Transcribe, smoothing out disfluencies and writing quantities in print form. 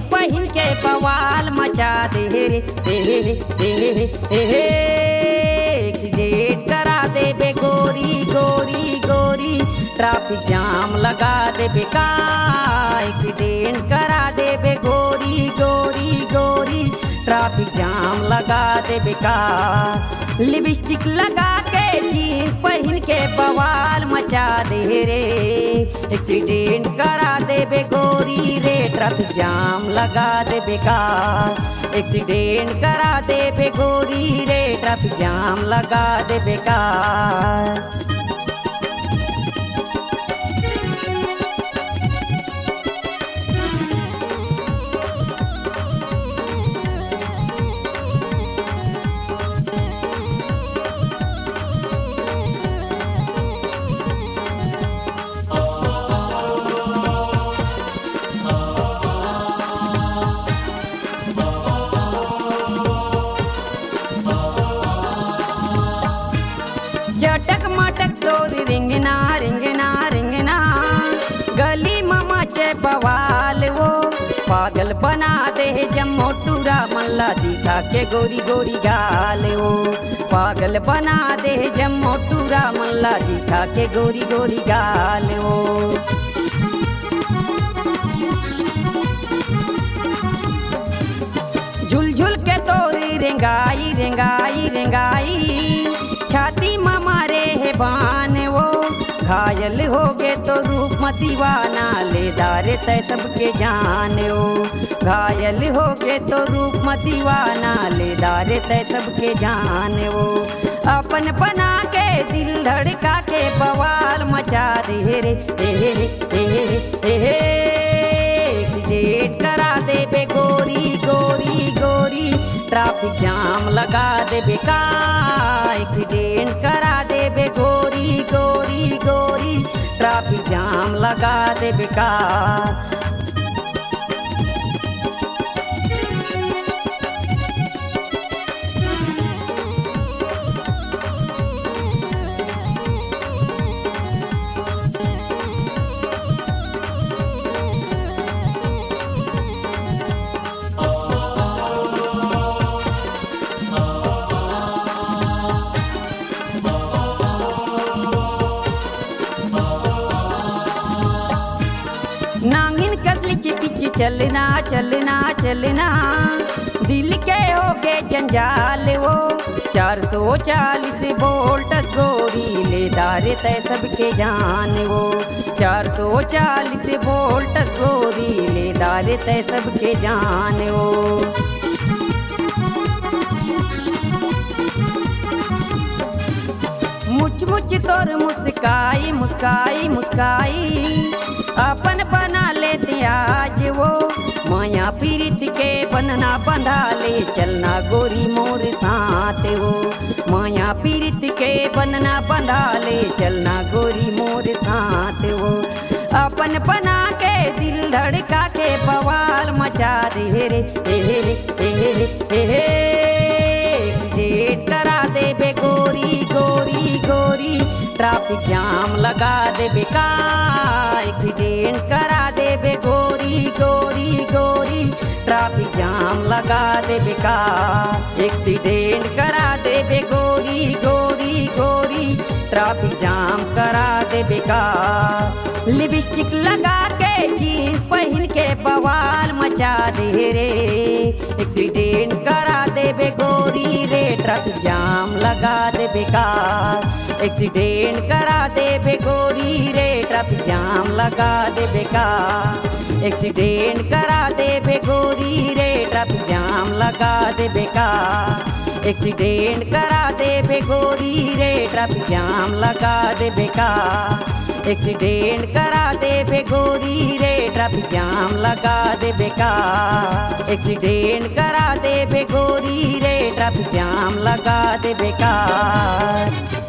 Jeans पहन के बवाल मचा दे रे एक्सीडेंट करा दे बे गोरी गोरी गोरी ट्रैफिक जाम लगा दे बेका एक्सीडेंट करा दे बे गोरी गोरी गोरी ट्रैफिक जाम लगा दे बेका लिपस्टिक लगा के जीन्स पहन के बवाल मचा दे रे एक्सीडेंट करा दे बे गोरी रे ट्रैफिक जाम लगा दे बेकार एक्सीडेंट करा दे बे गोरी रे ट्रैफिक जाम लगा दे बेकार। चटक मटक तोरी रिंगना रिंगना रिंगना गली ममा चे बवाल वो पागल बना दे जम्मो टूरा मल्ला दिखा के गोरी गोरी गाल वो पागल बना दे जम्मो टूरा मल्ला दिखा के गोरी गोरी गाल वो झुल झुल के तोरी रेंगाई रेंगाई रेंगाई छाती मारे है बान वो घायल हो गए तो रूप मतीवाना ले दारे तय सबके जान वो घायल हो गए तो रूप मतीवाना ले दारे तय सबके जान वो अपन बना के दिल धड़का के बवाल मचा दे रे एक्सीडेंट करा दे बे गोरी गोरी गोरी ट्रैफिक जाम लगा दे बेका एक्सीडेंट करा दे बे गोरी गोरी गोरी ट्रैफिक जाम लगा दे बेकार। नांगिन कसली चिपिच चलना चलना चलना दिल के हो गए जंजाल वो 440 वोल्ट गोरी ले दारे तय सबके जान वो 440 वोल्ट गोरी ले दारे तय सबके जान वो मुच मुच तोर मुस्काई मुस्काई मुस्काई अपन बना लेते आज वो माया पीरित के बनना बंधा ले चलना गोरी मोर साथ वो माया पीरित के बनना बंधा ले चलना गोरी मोर साथ वो अपन बना के दिल धड़का के बवाल मचा दे रे एक्सीडेंट करा दे बे गोरी गोरी गोरी ट्रैफिक जाम लगा दे बेका एक्सीडेंट करा दे बे गोरी गोरी गोरी ट्रैफिक जाम लगा दे बेका एक्सीडेंट करा दे बे गोरी गोरी गोरी ट्रैफिक जाम करा दे बेका लिपस्टिक लगा के जीन्स पहन के बवाल मचा दे रे एक्सीडेंट करा दे बे गोरी रे ट्रैफिक जाम लगा दे बेकार एक्सीडेंट करा दे बे गोरी रे ट्रैफिक जाम लगा दे बेकार एक्सीडेंट करा दे बे गोरी रे ट्रैफिक जाम लगा दे बेकार एक्सीडेंट करा दे बे गोरी रे ट्रैफिक जाम लगा दे बेकार एक्सीडेंट करा दे बे गोरी रे ट्रैफिक जाम लगा दे बेकार एक्सीडेंट करा दे बे गोरी रे ट्रैफिक जाम लगा दे बेकार।